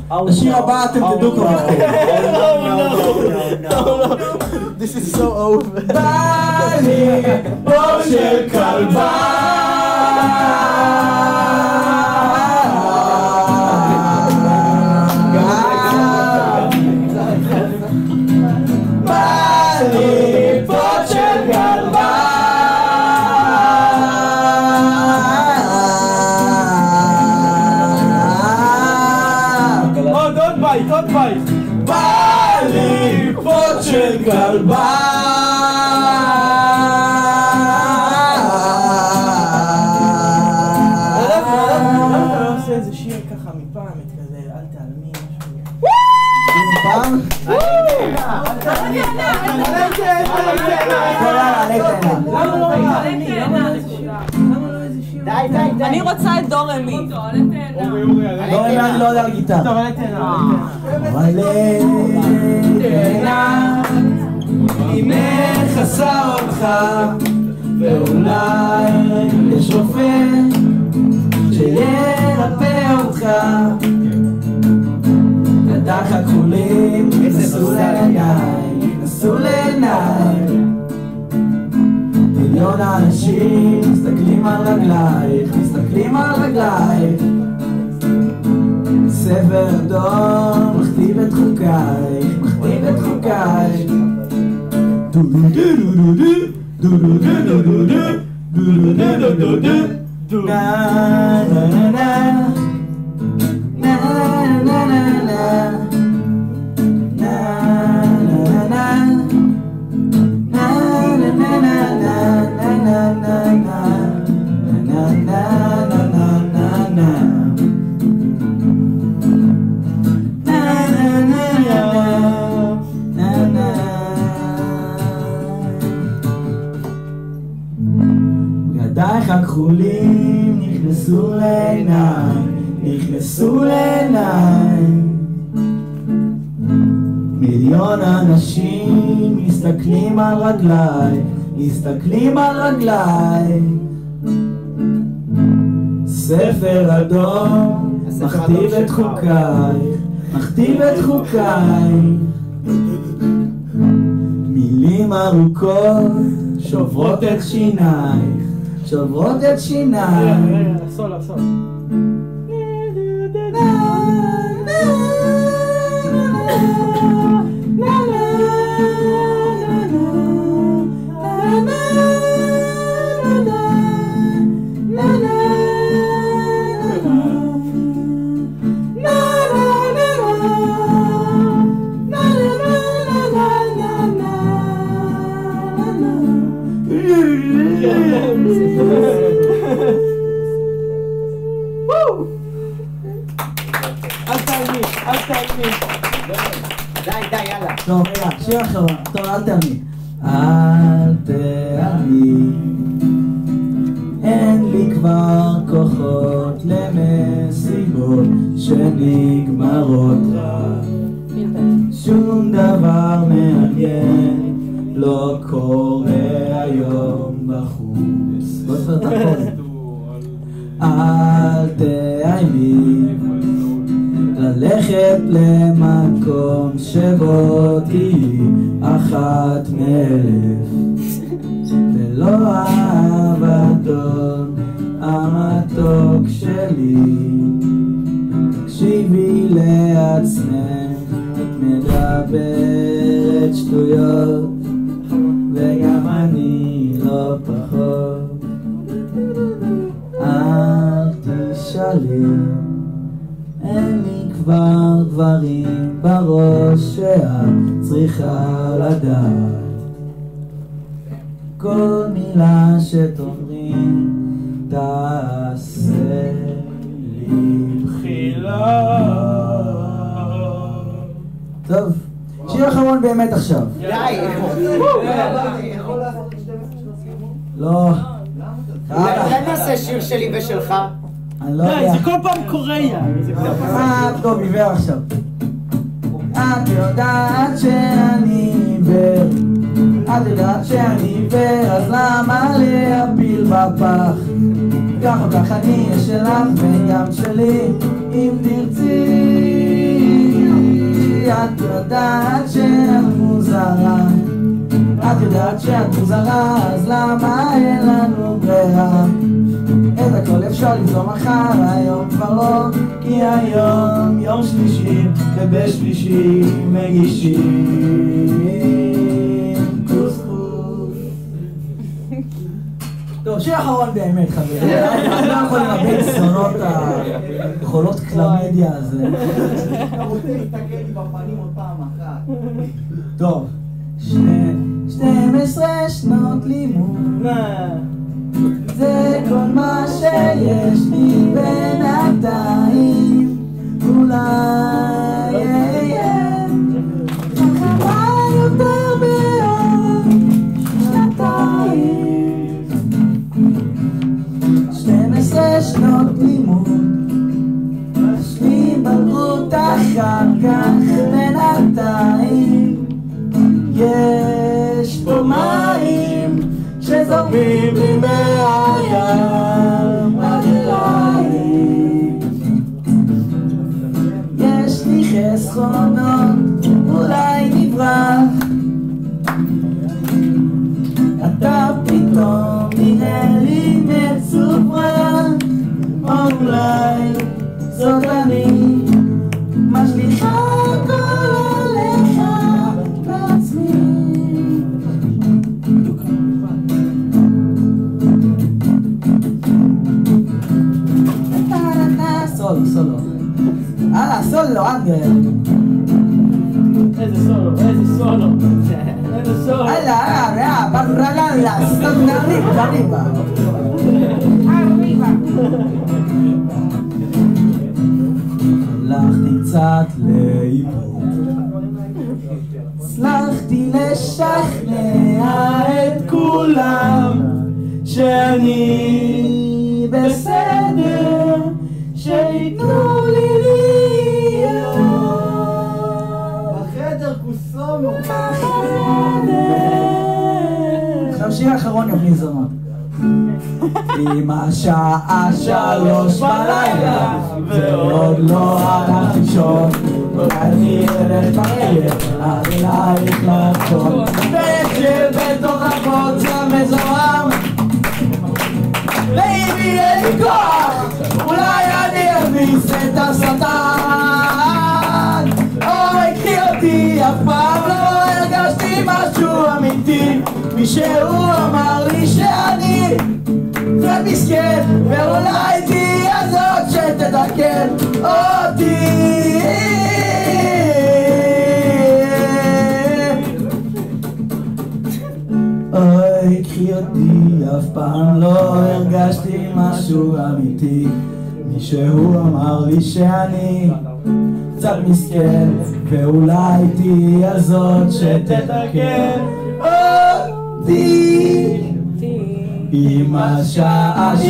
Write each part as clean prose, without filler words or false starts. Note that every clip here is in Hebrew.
השיר הבא אתם תדעו כבר. This is so over. בא לי בור של כלבה בא לי בור של כלבה עוד בית בא לי בור של כלבה אני רוצה את דור אמי. דור אמי אני לא יודע על גיטר. עלה תאנה היא מכסה אותך ואולי יש רופא שירפא אותך ידך הכחולים נסו לעיניים נסו לעיניים מיליון אנשים מסתכלים על רגלייך מסתכלים על רגלייך ספר אדום מכתיב את חוקייך מכתיב את חוקייך דו דו דו דו דו דו דו דו דו דו דו דו דו נה נה נה ידייך הכחולים נכנסו לעיניים נכנסו לעיניים מיליון אנשים מסתכלים על רגליים מסתכלים על רגליים ספר אדום מכתיב את חוקייך מכתיב את חוקייך מילים ארוכות שוברות את שינייך שוברות את שינייך הסול הסול די, יאללה. טוב, רגע, שיר אחרון. טוב, אל תעמי. אל תעמי. אין לי כבר כוחות למסיבות שנגמרות רק. שום דבר מעניין לא קורה היום בחוץ. בוא תפר את הכל. אל תעמי. ללכת למקום שבו תהי אחת מאלף ולא אהבתו המתוק שלי תקשיבי לעצמך את מדברת שטויות וגם אני לא פחות אל תשאלי אין לי כבר דברים בראש שאת צריכה לדעת כל מילה שתאמרים תעשה לי בחילה טוב, שיר אחרון באמת עכשיו די! לא אולי נעשה שיר שלי ושלך? אני לא יודע זה כל פעם קוריאה טוב, עיוור עכשיו את יודעת שאני עיוור את יודעת שאני עיוור אז למה להפיל בפח כך או כך אני אהיה שלך וגם שלי אם תרצי את יודעת שאת מוזרה, את יודעת שאת מוזרה, אז למה אין לנו ברירה? את הכל אפשר למצוא מחר, היום כבר לא, כי היום יום שלישי, ובשלישי מגישים קוסקוס. טוב, שיר אחרון באמת חברים, אני לא יכול לאבד סונות היכולות קלמדיה הזה. אתה רוצה להסתכל לי בפנים עוד פעם אחת. טוב, 12 שנות לימוד, זה כל מה שיש לי בינתיים, אולי יהיה חכמה יותר בעוד שנתיים. 12 שנות לימוד, משלים בגרות אחר כך בינתיים, יש פה מים שזורמים לי מהים ברגליים, יש לי חסרונות, אולי נברח, אתה פתאום נראה לי מצוברח, או אולי זאת אני משליחה הכל עליך בעצמי. סולו. הלאה, סולו, אנגל. איזה סולו. הלאה, ברללה, סטנדריבה. הלכתי קצת לאיפור, הצלחתי לשכנע את כולם שאני בסדר, שיתנו לי להיות בחדר קוסומו. עכשיו שיר האחרון יבני זונות. אם השעה 3 בלילה ועוד לא הלכתי לישון, אני אלך ברגל עד אלייך לחשוב, וישב בתוך הבוץ המזוהם, בייבי אין לי כוח, אולי אני אביס את השטן. אוי קחי אותי, אף פעם לא הרגשתי משהו אמיתי, מישהו אמר לי שאני קצת מסכן, ואולי תהיה זאת שתתקן אותי. אוי קחי אותי, אף פעם לא הרגשתי משהו אמיתי, מישהו אמר לי שאני קצת מסכן, ואולי תהיה זאת שתתקן אותי. אם השעה 3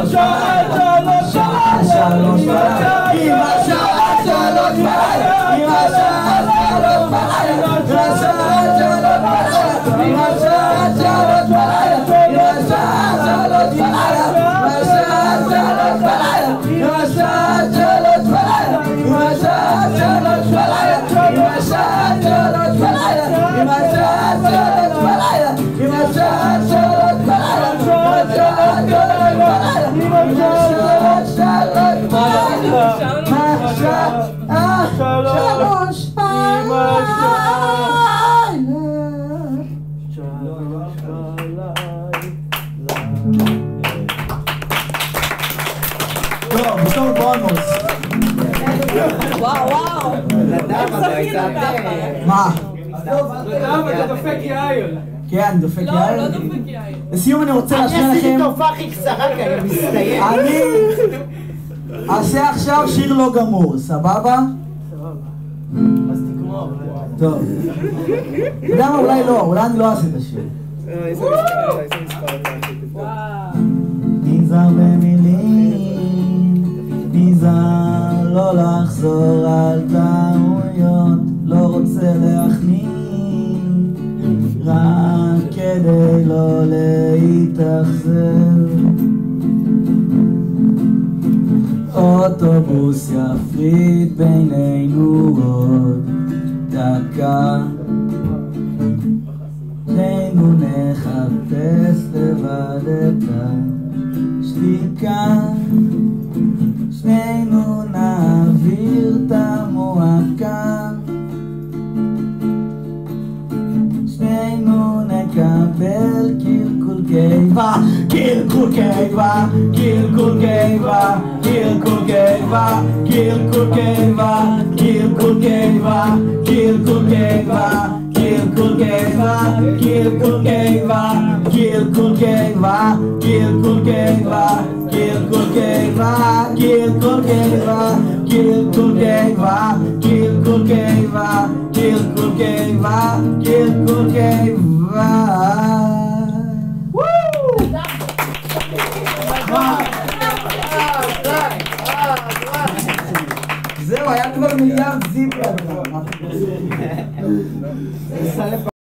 טוב, בתור בונוס. וואו. נדב, אבל הייתה... מה? נדב, אתה דופק יאיר. כן, דופק לא, יאיר. לא דופק יאיר. לסיום אני רוצה להשמיע אני עשיתי לכם, תופעה הכי קצרה כי אני מסתיים. אני אעשה עכשיו שיר לא גמור, סבבה? אז תגמור. טוב. אתה יודע מה? אולי לא, אולי אני לא אעשה את השיר. איזה מספר אתה עשית? וואו. נזהר במילים, נזהר לא לחזור על טעויות, לא רוצה להחמיא, רק כדי לא להתאכזר. אוטובוס יפריד בינינו עוד, דקה שנינו נחפש לבד את השתיקה שנינו נעביר את המועקה שנינו נקבל קלקול קיבה קלקול קיבה קלקול קיבה קלקול קיבה קלקול קיבה קלקול קיבה קלקול קיבה קלקול קיבה קלקול קיבה קלקול קיבה קלקול קיבה קלקול קיבה קלקול קיבה קלקול קיבה קלקול קיבה קלקול קיבה קלקול קיבה. זהו, היה כבר מיליארד זיפ.